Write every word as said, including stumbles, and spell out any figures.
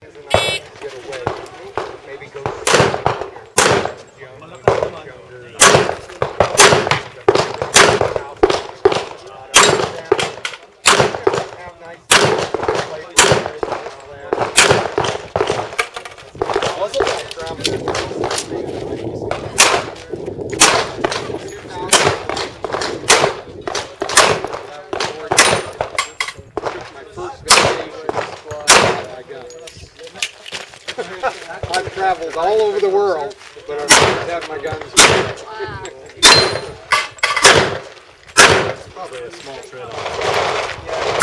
I've traveled all over the world, but I've never had my guns. Wow. Probably a small trade-off.